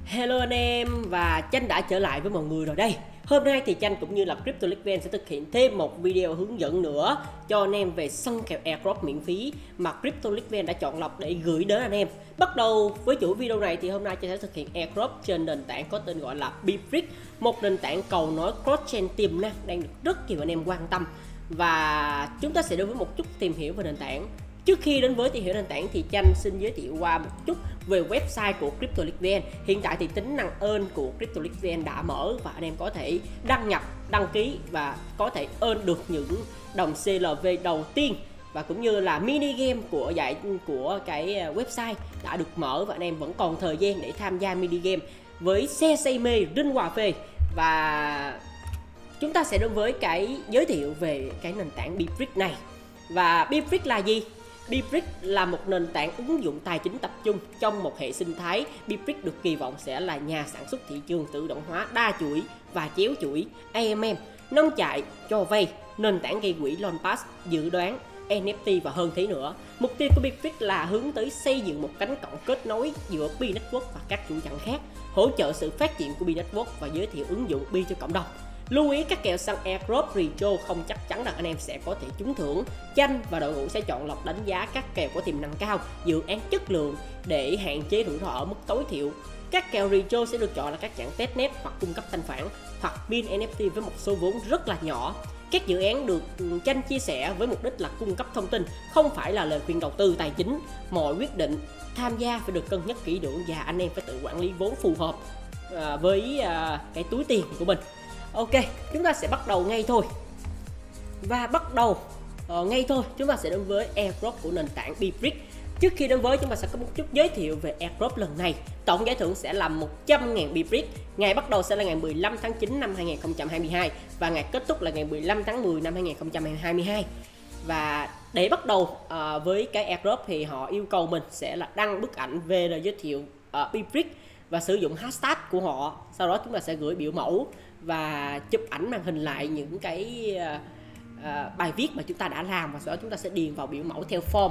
Hello anh em, và Chanh đã trở lại với mọi người rồi đây. Hôm nay thì Chanh cũng như là CryptoLeagueVan sẽ thực hiện thêm một video hướng dẫn nữa cho anh em về săn kèo airdrop miễn phí mà CryptoLeagueVan đã chọn lọc để gửi đến anh em. Bắt đầu với chủ video này thì hôm nay Chanh sẽ thực hiện airdrop trên nền tảng có tên gọi là Bibrick, một nền tảng cầu nối cross-chain tiềm năng đang được rất nhiều anh em quan tâm. Và chúng ta sẽ đến với một chút tìm hiểu về nền tảng. Trước khi đến với tìm hiểu nền tảng thì Chanh xin giới thiệu qua một chút về website của CryptoLeagueVan. Hiện tại thì tính năng earn của CryptoLeagueVan đã mở và anh em có thể đăng nhập, đăng ký và có thể earn được những đồng CLV đầu tiên. Và cũng như là mini game của cái website đã được mở và anh em vẫn còn thời gian để tham gia mini game với xe say mê Rinh Hòa Phê. Và chúng ta sẽ đến với cái giới thiệu về cái nền tảng Bibrick này. Và Bibrick là gì? Bibrick là một nền tảng ứng dụng tài chính tập trung trong một hệ sinh thái. Bibrick được kỳ vọng sẽ là nhà sản xuất thị trường tự động hóa đa chuỗi và chéo chuỗi AMM, nông trại, cho vay, nền tảng gây quỹ Launch Pass, dự đoán, NFT và hơn thế nữa. Mục tiêu của Bibrick là hướng tới xây dựng một cánh cổng kết nối giữa Bi Network và các chuỗi chẳng khác, hỗ trợ sự phát triển của Bi Network và giới thiệu ứng dụng Bi cho cộng đồng. Lưu ý các kèo săn airdrop retro không chắc chắn rằng anh em sẽ có thể trúng thưởng. Chanh và đội ngũ sẽ chọn lọc đánh giá các kèo có tiềm năng cao, dự án chất lượng để hạn chế rủi ro ở mức tối thiểu. Các kèo retro sẽ được chọn là các dạng testnet hoặc cung cấp thanh khoản hoặc pin NFT với một số vốn rất là nhỏ. Các dự án được Chanh chia sẻ với mục đích là cung cấp thông tin, không phải là lời khuyên đầu tư tài chính. Mọi quyết định tham gia phải được cân nhắc kỹ lưỡng và anh em phải tự quản lý vốn phù hợp với cái túi tiền của mình. Ok, chúng ta sẽ bắt đầu ngay thôi. Và bắt đầu ngay thôi, chúng ta sẽ đến với airdrop của nền tảng Bibrick. Trước khi đến với, chúng ta sẽ có một chút giới thiệu về airdrop lần này. Tổng giải thưởng sẽ là 100.000 Bibrick. Ngày bắt đầu sẽ là ngày 15 tháng 9 năm 2022 và ngày kết thúc là ngày 15 tháng 10 năm 2022. Và để bắt đầu với cái airdrop thì họ yêu cầu mình sẽ là đăng bức ảnh về giới thiệu Bibrick và sử dụng hashtag của họ. Sau đó chúng ta sẽ gửi biểu mẫu và chụp ảnh màn hình lại những cái bài viết mà chúng ta đã làm, và sau đó chúng ta sẽ điền vào biểu mẫu theo form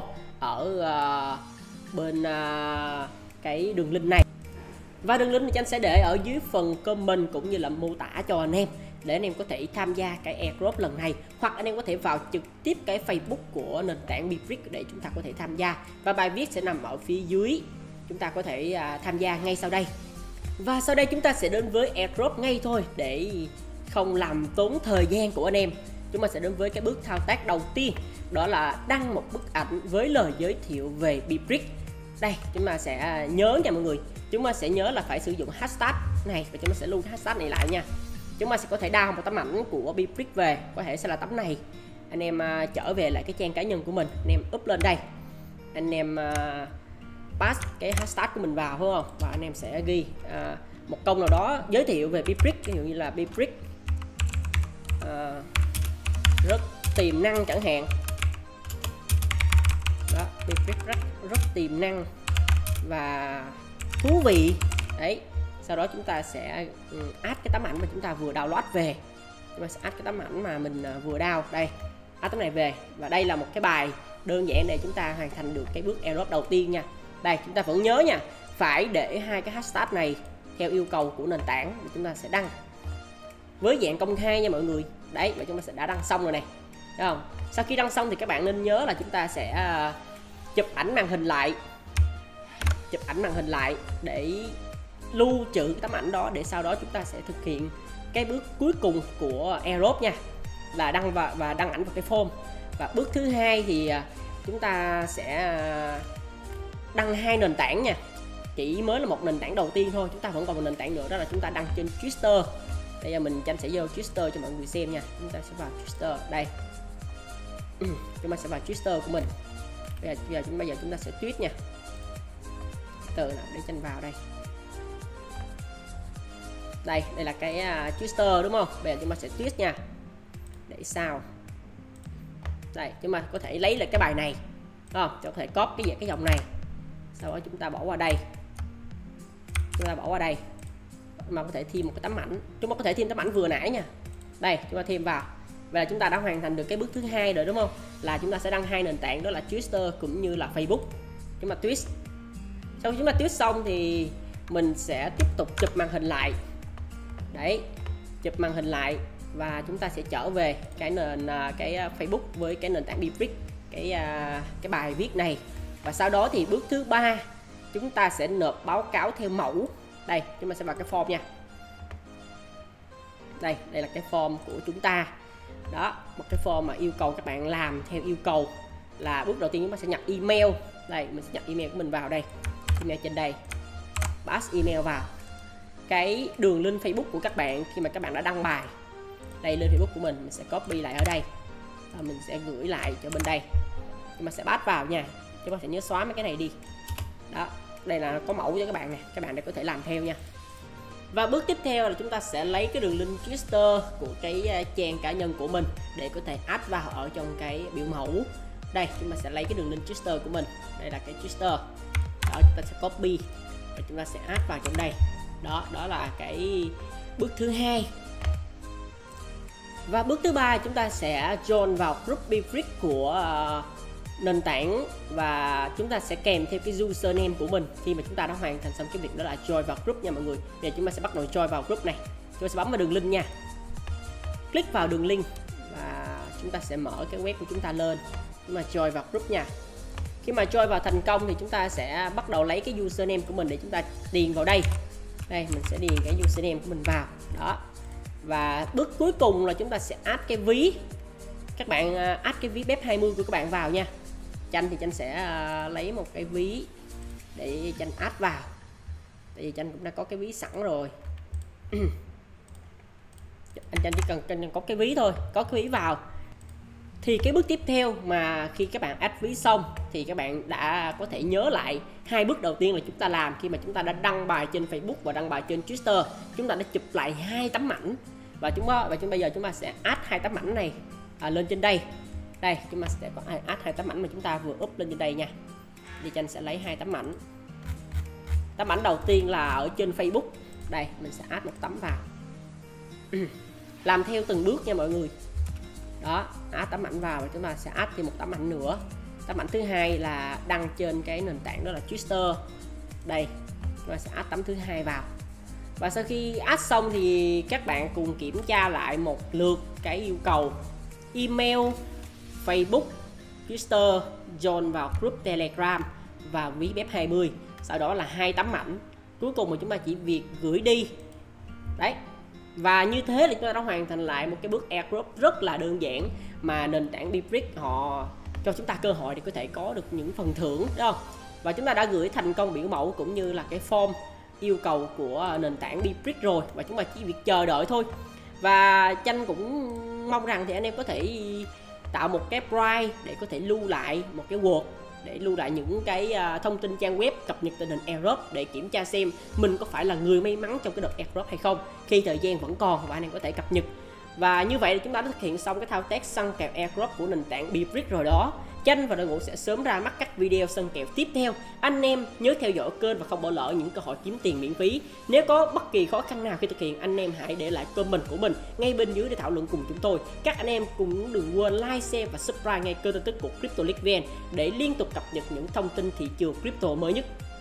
ở bên cái đường link này. Và đường link thì anh sẽ để ở dưới phần comment cũng như là mô tả cho anh em để anh em có thể tham gia cái airdrop lần này, hoặc anh em có thể vào trực tiếp cái Facebook của nền tảng Bibrick để chúng ta có thể tham gia, và bài viết sẽ nằm ở phía dưới, chúng ta có thể tham gia ngay sau đây. Và sau đây chúng ta sẽ đến với airdrop ngay thôi để không làm tốn thời gian của anh em. Chúng ta sẽ đến với cái bước thao tác đầu tiên, đó là đăng một bức ảnh với lời giới thiệu về Bibrick. Đây, chúng ta sẽ nhớ nha mọi người, chúng ta sẽ nhớ là phải sử dụng hashtag này và chúng ta sẽ lưu hashtag này lại nha. Chúng ta sẽ có thể download một tấm ảnh của Bibrick về, có thể sẽ là tấm này. Anh em trở về lại cái trang cá nhân của mình, anh em up lên đây, anh em pass cái hashtag của mình vào, phải không? Và anh em sẽ ghi một câu nào đó giới thiệu về Bibrick, ví dụ như là Bibrick rất tiềm năng chẳng hạn. Đó, Bibrick rất tiềm năng và thú vị. Đấy, sau đó chúng ta sẽ add cái tấm ảnh mà chúng ta vừa download về. Chúng ta sẽ add cái tấm ảnh mà mình vừa download đây, add tấm này về, và đây là một cái bài đơn giản để chúng ta hoàn thành được cái bước airdrop đầu tiên nha. Đây, chúng ta vẫn nhớ nha, phải để hai cái hashtag này theo yêu cầu của nền tảng thì chúng ta sẽ đăng với dạng công khai nha mọi người. Đấy, và chúng ta sẽ đã đăng xong rồi này, đúng không? Sau khi đăng xong thì các bạn nên nhớ là chúng ta sẽ chụp ảnh màn hình lại để lưu trữ cái tấm ảnh đó, để sau đó chúng ta sẽ thực hiện cái bước cuối cùng của airdrop nha, là đăng và đăng ảnh vào cái form. Và bước thứ hai thì chúng ta sẽ đăng hai nền tảng nha, chỉ mới là một nền tảng đầu tiên thôi, chúng ta vẫn còn một nền tảng nữa, đó là chúng ta đăng trên Twitter. Bây giờ Chanh sẽ vô Twitter cho mọi người xem nha. Chúng ta sẽ vào Twitter đây. Chúng ta sẽ vào Twitter của mình. Bây giờ chúng ta sẽ tweet nha. Từ nào để Chanh vào đây. Đây là cái Twitter đúng không? Bây giờ chúng ta sẽ tweet nha. Để sao? Đây, chúng ta có thể lấy lại cái bài này, đúng không? Có thể copy cái dòng này. Sau đó chúng ta bỏ qua đây. Mà có thể thêm một cái tấm ảnh. Chúng ta có thể thêm tấm ảnh vừa nãy nha. Đây, chúng ta thêm vào. Vậy là chúng ta đã hoàn thành được cái bước thứ hai rồi đúng không? Là chúng ta sẽ đăng hai nền tảng, đó là Twitter cũng như là Facebook. Chúng ta tweet. Sau khi chúng ta tweet xong thì mình sẽ tiếp tục chụp màn hình lại. Đấy, chụp màn hình lại và chúng ta sẽ trở về cái Facebook với cái nền tảng Bibrick, cái bài viết này. Và sau đó thì bước thứ 3 chúng ta sẽ nộp báo cáo theo mẫu. Đây, chúng ta sẽ vào cái form nha. Đây là cái form của chúng ta. Đó, một cái form mà yêu cầu các bạn làm theo yêu cầu. Là bước đầu tiên chúng ta sẽ nhập email. Đây, mình sẽ nhập email của mình vào đây. Email trên đây. Pass email vào. Cái đường link Facebook của các bạn khi mà các bạn đã đăng bài. Đây, link Facebook của mình sẽ copy lại ở đây. Và mình sẽ gửi lại cho bên đây. Nhưng mà sẽ pass vào nha. Chúng ta sẽ nhớ xóa mấy cái này đi. Đó, đây là có mẫu cho các bạn nè, các bạn để có thể làm theo nha. Và bước tiếp theo là chúng ta sẽ lấy cái đường link Twitter của cái trang cá nhân của mình để có thể add vào ở trong cái biểu mẫu. Đây, chúng ta sẽ lấy cái đường link Twitter của mình. Đây là cái Twitter. Đó, chúng ta sẽ copy và chúng ta sẽ add vào trong đây. Đó là cái bước thứ 2. Và bước thứ 3 chúng ta sẽ join vào group Bibrick của nền tảng và chúng ta sẽ kèm theo cái username của mình khi mà chúng ta đã hoàn thành xong cái việc đó là join vào group nha mọi người. Bây giờ chúng ta sẽ bắt đầu join vào group này. Chúng ta sẽ bấm vào đường link nha. Click vào đường link và chúng ta sẽ mở cái web của chúng ta lên. Chúng ta join vào group nha. Khi mà join vào thành công thì chúng ta sẽ bắt đầu lấy cái username của mình để chúng ta điền vào đây. Đây, mình sẽ điền cái username của mình vào. Đó. Và bước cuối cùng là chúng ta sẽ add cái ví. Các bạn add cái ví BEP20 của các bạn vào nha. Chanh thì Chanh sẽ lấy một cái ví để Chanh add vào. Tại vì Chanh cũng đã có cái ví sẵn rồi. Chanh chỉ cần có cái ví thôi, có cái ví vào. Thì cái bước tiếp theo mà khi các bạn add ví xong thì các bạn đã có thể nhớ lại 2 bước đầu tiên là chúng ta làm khi mà chúng ta đã đăng bài trên Facebook và đăng bài trên Twitter. Chúng ta đã chụp lại 2 tấm ảnh và bây giờ chúng ta sẽ add 2 tấm ảnh này lên trên đây. Đây, chúng ta sẽ có add 2 tấm ảnh mà chúng ta vừa up lên trên đây nha. Thì Chanh sẽ lấy 2 tấm ảnh. Tấm ảnh đầu tiên là ở trên Facebook. Đây, mình sẽ add một tấm vào. Làm theo từng bước nha mọi người. Đó, add tấm ảnh vào và chúng ta sẽ add thêm một tấm ảnh nữa. Tấm ảnh thứ hai là đăng trên cái nền tảng đó là Twitter. Đây, chúng ta sẽ add tấm thứ hai vào. Và sau khi add xong thì các bạn cùng kiểm tra lại một lượt cái yêu cầu email, Facebook, Twitter, join vào group Telegram và ví BEP20. Sau đó là 2 tấm ảnh. Cuối cùng mà chúng ta chỉ việc gửi đi. Đấy. Và như thế là chúng ta đã hoàn thành lại một cái bước airdrop rất là đơn giản mà nền tảng Bibrick họ cho chúng ta cơ hội để có thể có được những phần thưởng, đúng không? Và chúng ta đã gửi thành công biểu mẫu cũng như là cái form yêu cầu của nền tảng Bibrick rồi và chúng ta chỉ việc chờ đợi thôi. Và Chanh cũng mong rằng thì anh em có thể tạo một cái Bright để có thể lưu lại một cái Word để lưu lại những cái thông tin trang web cập nhật tình hình airdrop để kiểm tra xem mình có phải là người may mắn trong cái đợt airdrop hay không khi thời gian vẫn còn và anh em có thể cập nhật. Và như vậy là chúng ta đã thực hiện xong cái thao tác săn kèo airdrop của nền tảng Bibrick rồi đó. Chanh và đội ngũ sẽ sớm ra mắt các video săn kèo tiếp theo. Anh em nhớ theo dõi kênh và không bỏ lỡ những cơ hội kiếm tiền miễn phí. Nếu có bất kỳ khó khăn nào khi thực hiện, anh em hãy để lại comment của mình ngay bên dưới để thảo luận cùng chúng tôi. Các anh em cũng đừng quên like, share và subscribe ngay kênh tin tức của Crypto League VN để liên tục cập nhật những thông tin thị trường crypto mới nhất.